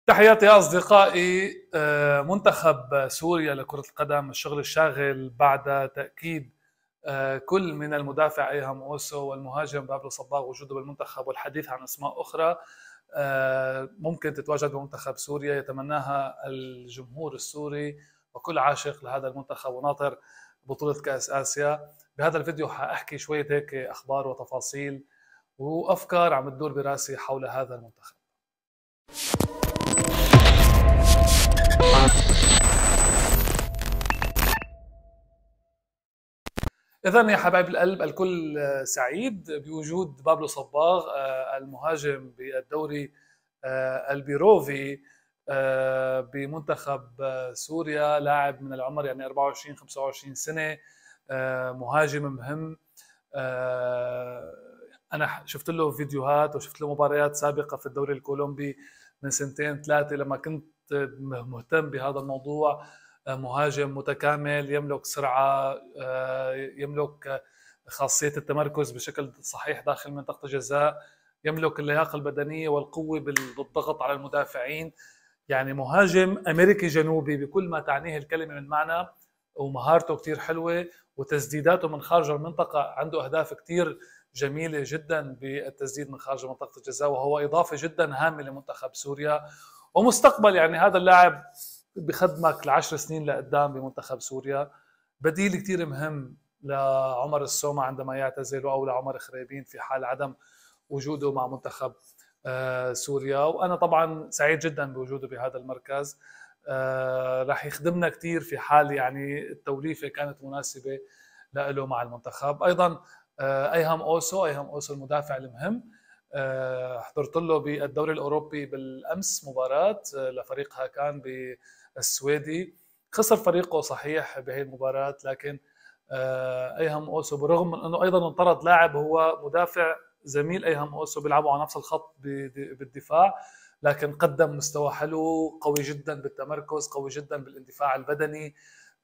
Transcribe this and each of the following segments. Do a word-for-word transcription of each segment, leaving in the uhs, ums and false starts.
تحياتي يا أصدقائي. آه، منتخب سوريا لكرة القدم الشغل الشاغل بعد تأكيد آه، كل من المدافع أيهم أوسو والمهاجم بابلو صباغ وجوده بالمنتخب والحديث عن أسماء أخرى آه، ممكن تتواجد بمنتخب سوريا يتمناها الجمهور السوري وكل عاشق لهذا المنتخب وناطر بطولة كأس آسيا. بهذا الفيديو حأحكي شوية هيك أخبار وتفاصيل وأفكار عم تدور براسي حول هذا المنتخب. إذا يا حبايب القلب، الكل سعيد بوجود بابلو صباغ المهاجم بالدوري البيروفي بمنتخب سوريا، لاعب من العمر يعني أربعة وعشرين خمسة وعشرين سنة، مهاجم مهم. أنا شفت له فيديوهات وشفت له مباريات سابقة في الدوري الكولومبي من سنتين ثلاثة لما كنت مهتم بهذا الموضوع. مهاجم متكامل، يملك سرعة، يملك خاصية التمركز بشكل صحيح داخل منطقة الجزاء، يملك اللياقة البدنية والقوة بالضغط على المدافعين. يعني مهاجم أمريكي جنوبي بكل ما تعنيه الكلمة من معنى، ومهارته كتير حلوة وتسديداته من خارج المنطقة، عنده أهداف كتير جميلة جدا بالتسديد من خارج منطقة الجزاء، وهو إضافة جدا هامة لمنتخب سوريا ومستقبل. يعني هذا اللاعب بخدمك لعشر سنين لقدام بمنتخب سوريا، بديل كتير مهم لعمر السومة عندما يعتزل أو لعمر خريبين في حال عدم وجوده مع منتخب سوريا. وأنا طبعا سعيد جدا بوجوده بهذا المركز، راح يخدمنا كتير في حال يعني التوليفة كانت مناسبة له مع المنتخب. أيضا أيهم أوسو أيهم أوسو المدافع المهم، حضرت له بالدوري الأوروبي بالأمس مباراة لفريق هاكان بالسويدي. خسر فريقه صحيح بهي المباراة، لكن أيهم أوسو برغم من أنه أيضا انطرد لاعب هو مدافع زميل أيهم أوسو بيلعبوا على نفس الخط بالدفاع، لكن قدم مستوى حلو، قوي جدا بالتمركز، قوي جدا بالاندفاع البدني.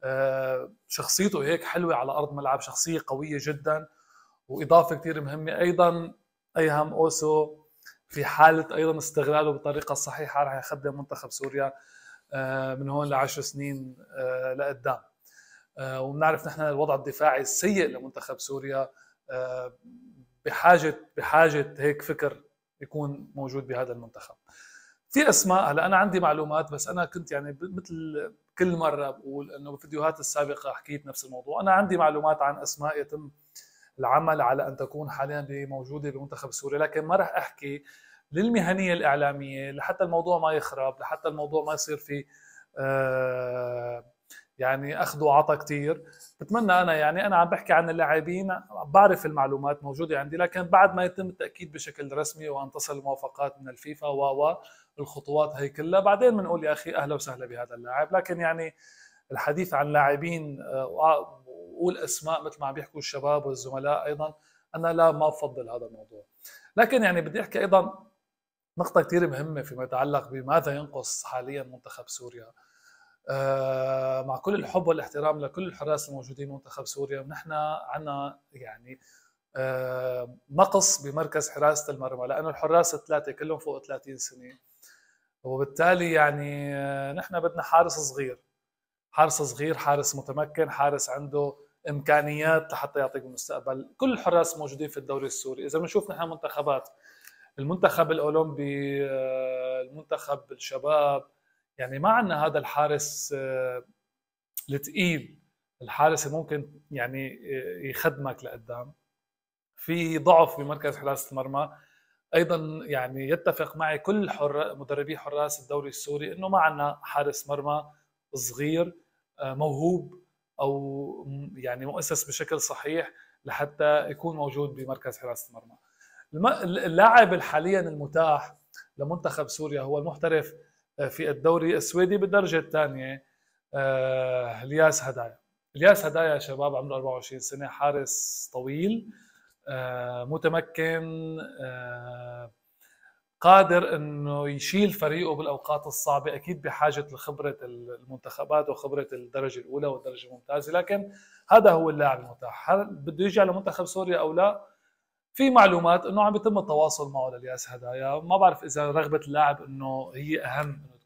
شخصيته هيك حلوة على أرض ملعب، شخصية قوية جدا وإضافة كتير مهمة. أيضا أيهم أوسو في حالة أيضا استغلاله بالطريقة الصحيحة راح يخدم منتخب سوريا من هون لعشر سنين لقدام. وبنعرف نحن الوضع الدفاعي السيء لمنتخب سوريا، بحاجة بحاجة هيك فكر يكون موجود بهذا المنتخب. في اسماء، هلا انا عندي معلومات، بس انا كنت يعني مثل كل مره بقول انه بالفيديوهات السابقه حكيت نفس الموضوع. انا عندي معلومات عن اسماء يتم العمل على ان تكون حاليا موجوده بمنتخب سوريا، لكن ما راح احكي للمهنيه الاعلاميه لحتى الموضوع ما يخرب، لحتى الموضوع ما يصير في آه يعني اخذ وعطى كثير. بتمنى انا يعني انا عم بحكي عن اللاعبين، بعرف المعلومات موجوده عندي، لكن بعد ما يتم التاكيد بشكل رسمي وان تصل الموافقات من الفيفا و الخطوات هي كلها، بعدين بنقول يا اخي اهلا وسهلا بهذا اللاعب. لكن يعني الحديث عن لاعبين وقول اسماء مثل ما عم بيحكوا الشباب والزملاء، ايضا انا لا ما بفضل هذا الموضوع. لكن يعني بدي احكي ايضا نقطه كثير مهمه فيما يتعلق بماذا ينقص حاليا منتخب سوريا. آه مع كل الحب والاحترام لكل الحراس الموجودين بمنتخب سوريا، نحن عنا يعني آه نقص بمركز حراسة المرمى، لأنه الحراس الثلاثة كلهم فوق ثلاثين سنة، وبالتالي يعني آه نحن بدنا حارس صغير، حارس صغير، حارس متمكن، حارس عنده إمكانيات لحتى يعطيك بالمستقبل. كل الحراس موجودين في الدوري السوري. إذا بنشوف نحن منتخبات، المنتخب الأولمبي، آه المنتخب الشباب، يعني ما عندنا هذا الحارس الثقيل، الحارس ممكن يعني يخدمك لقدام. في ضعف بمركز حراسة المرمى. ايضا يعني يتفق معي كل حر مدربي حراس الدوري السوري انه ما عندنا حارس مرمى صغير موهوب او يعني مؤسس بشكل صحيح لحتى يكون موجود بمركز حراسة المرمى. اللاعب حاليا المتاح لمنتخب سوريا هو المحترف في الدوري السويدي بالدرجة الثانية، آه، الياس هدايا. الياس هدايا شباب عمره أربعة وعشرين سنة، حارس طويل، آه، متمكن، آه، قادر انه يشيل فريقه بالاوقات الصعبه. اكيد بحاجه لخبره المنتخبات وخبره الدرجه الاولى والدرجه الممتازه، لكن هذا هو اللاعب المتاح. هل بده يجي على منتخب سوريا او لا؟ في معلومات انه عم يتم التواصل معه للياس هدايا. ما بعرف اذا رغبه اللاعب انه هي اهم انه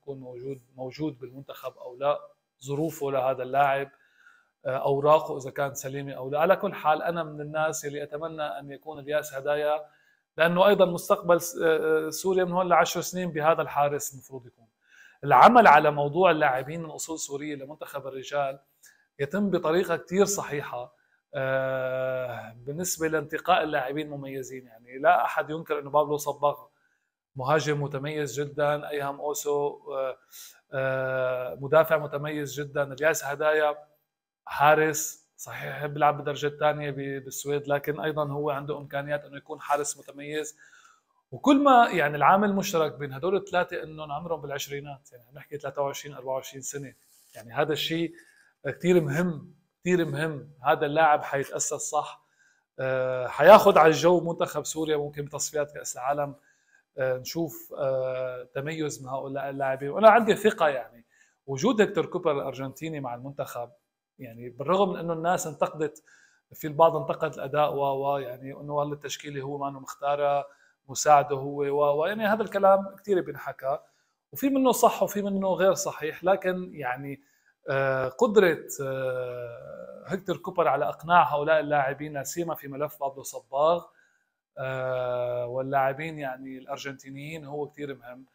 يكون موجود موجود بالمنتخب او لا، ظروفه لهذا اللاعب، اوراقه اذا كانت سليمه او لا. على كل حال انا من الناس اللي اتمنى ان يكون الياس هدايا، لانه ايضا مستقبل سوريا من هون لعشر سنين بهذا الحارس المفروض يكون. العمل على موضوع اللاعبين من اصول سوريه لمنتخب الرجال يتم بطريقه كثير صحيحه بالنسبه لانتقاء اللاعبين المميزين. يعني لا احد ينكر انه بابلو صباغ مهاجم متميز جدا، ايهم اوسو مدافع متميز جدا، الياس هدايا حارس صحيح بيلعب بالدرجه الثانيه بالسويد، لكن ايضا هو عنده امكانيات انه يكون حارس متميز. وكل ما يعني العامل المشترك بين هدول الثلاثه انهم عمرهم بالعشرينات، يعني نحكي ثلاثة وعشرين أربعة وعشرين سنه. يعني هذا الشيء كثير مهم كثير مهم. هذا اللاعب حيتاسس صح، أه حياخذ على الجو منتخب سوريا، ممكن بتصفيات كاس العالم أه نشوف أه تميز من هؤلاء اللاعبين. وانا عندي ثقه يعني وجود هيكتور كوبر الارجنتيني مع المنتخب، يعني بالرغم من انه الناس انتقدت، في البعض انتقد الاداء و يعني انه والله التشكيله هو ما انه مختاره، مساعده هو و يعني هذا الكلام كثير بينحكى، وفي منه صح وفي منه غير صحيح. لكن يعني قدره هيكتور كوبر على اقناع هؤلاء اللاعبين، لا سيما في ملف بابلو صباغ واللاعبين يعني الارجنتينيين، هو كثير مهم.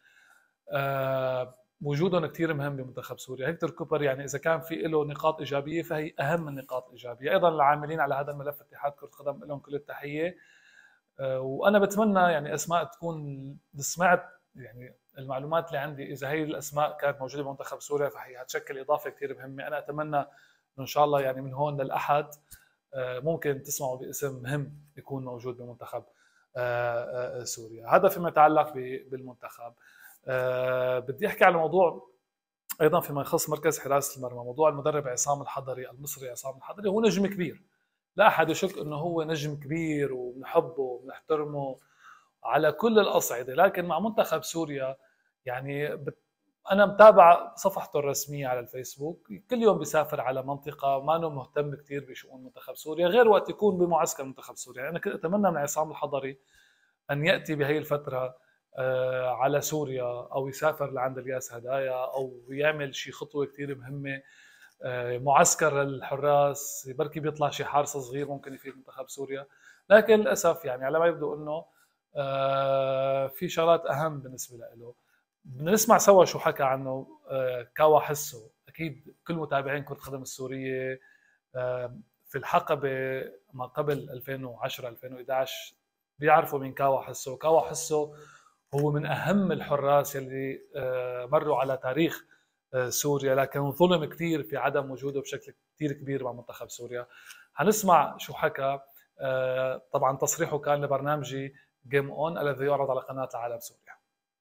وجودهم كثير مهم بمنتخب سوريا. هيكتور كوبر يعني اذا كان في له نقاط ايجابيه فهي اهم النقاط الايجابيه. ايضا العاملين على هذا الملف اتحاد كره القدم لهم كل التحيه. وانا بتمنى يعني اسماء تكون، سمعت يعني المعلومات اللي عندي، اذا هي الاسماء كانت موجوده بمنتخب سوريا فهي هتشكل اضافه كثير مهمه. انا اتمنى انه ان شاء الله يعني من هون للاحد ممكن تسمعوا باسم مهم يكون موجود بمنتخب سوريا. هذا فيما يتعلق بالمنتخب. أه بدي احكي على موضوع ايضا فيما يخص مركز حراسه المرمى، موضوع المدرب عصام الحضري المصري. عصام الحضري هو نجم كبير، لا احد يشك انه هو نجم كبير وبنحبه وبنحترمه على كل الاصعده، لكن مع منتخب سوريا يعني بت... انا متابع صفحته الرسميه على الفيسبوك، كل يوم بيسافر على منطقه ما انه مهتم كثير بشؤون منتخب سوريا، غير وقت يكون بمعسكر منتخب سوريا. انا كنت اتمنى من عصام الحضري ان ياتي بهي الفتره على سوريا، او يسافر لعند الياس هدايا، او يعمل شيء خطوه كثير مهمه، معسكر الحراس، بركي بيطلع شيء حارس صغير ممكن يفيد منتخب سوريا. لكن للاسف يعني على ما يبدو انه في شغلات اهم بالنسبه له. بدنا نسمع سوا شو حكى عنه كاوا حسو. اكيد كل متابعين كره القدم السوريه في الحقبه ما قبل ألفين وعشرة ألفين وإحدى عشر بيعرفوا مين كاوا حسو. كاوا حسو هو من أهم الحراس اللي مروا على تاريخ سوريا، لكن ظلم كثير في عدم وجوده بشكل كثير كبير مع منتخب سوريا. هنسمع شو حكى. طبعا تصريحه كان لبرنامجي جيم اون الذي يعرض على قناة العالم سوريا.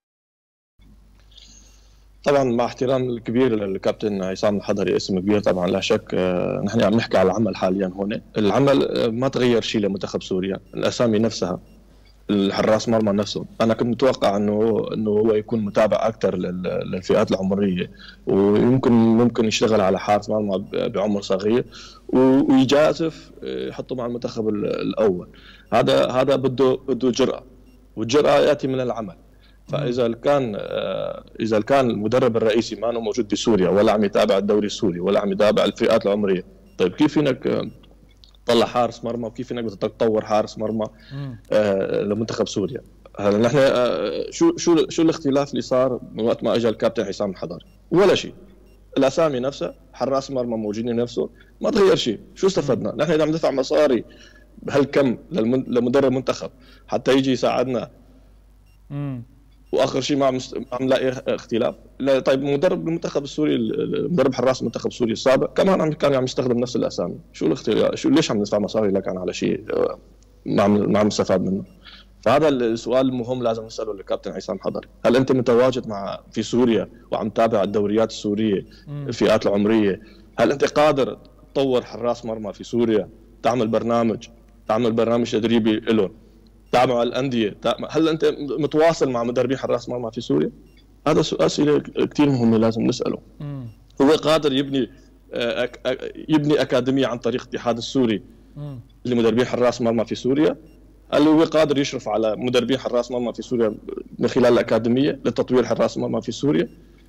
طبعا مع احترام الكبير للكابتن عصام الحضري، اسم كبير طبعا لا شك. نحن عم نحكي على العمل حاليا هون، العمل ما تغير شيء لمنتخب سوريا، الاسامي نفسها، الحراس مرمى نفسه. انا كنت متوقع انه انه هو يكون متابع اكثر للفئات العمريه، ويمكن ممكن يشتغل على حارس مرمى بعمر صغير ويجازف يحطه مع المنتخب الاول. هذا هذا بده بده جرأه، والجرأه ياتي من العمل. فاذا كان اذا كان المدرب الرئيسي ما انه موجود بسوريا، ولا عم يتابع الدوري السوري، ولا عم يتابع الفئات العمريه، طيب كيف فينك تطلع حارس مرمى، وكيف انك بدك تطور حارس مرمى آه لمنتخب سوريا؟ هلا نحن آه شو شو شو الاختلاف اللي صار من وقت ما اجى الكابتن عصام الحضري؟ ولا شيء. الاسامي نفسها، حراس مرمى موجودين نفسه، ما تغير شيء. شو استفدنا؟ نحن اذا عم ندفع مصاري بهالكم لمدرب منتخب حتى يجي يساعدنا، امم واخر شيء ما عم عم نلاقي اختلاف. لا طيب مدرب المنتخب السوري، مدرب حراس المنتخب السوري السابق كمان عم كان عم يستخدم نفس الاسامي. شو الاختلاف؟ شو ليش عم ندفع مصاري لكان على شيء ما عم ما عم نستفاد منه؟ فهذا السؤال المهم لازم نساله للكابتن عصام حضري. هل انت متواجد مع في سوريا وعم تتابع الدوريات السوريه، الفئات العمريه؟ هل انت قادر تطور حراس مرمى في سوريا، تعمل برنامج تعمل برنامج تدريبي لهم، تعمل على الانديه؟ هل انت متواصل مع مدربين حراس مرمى في سوريا؟ هذا اسئله كثير مهمه لازم نساله. مم. هو قادر يبني أك... يبني اكاديميه عن طريق الاتحاد السوري مم. لمدربين حراس مرمى في سوريا؟ هل هو قادر يشرف على مدربين حراس مرمى في سوريا من خلال الاكاديميه لتطوير حراس مرمى في سوريا؟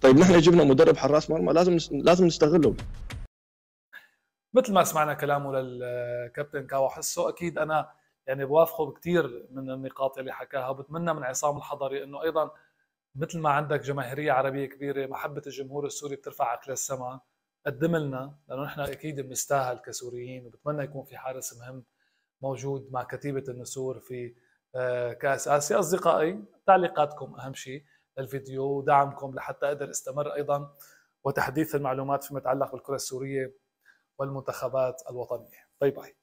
طيب نحن جبنا مدرب حراس مرمى لازم لازم نستغله. مثل ما سمعنا كلامه للكابتن كاو حسه، اكيد انا يعني بوافقه بكثير من النقاط اللي حكاها، وبتمنى من عصام الحضري انه ايضا مثل ما عندك جماهيريه عربيه كبيره، محبه الجمهور السوري بترفعك للسماء، قدم لنا، لانه نحن اكيد بنستاهل كسوريين، وبتمنى يكون في حارس مهم موجود مع كتيبه النسور في كاس اسيا. اصدقائي، تعليقاتكم اهم شيء للفيديو، ودعمكم لحتى اقدر استمر ايضا وتحديث المعلومات فيما يتعلق بالكره السوريه والمنتخبات الوطنيه. باي باي.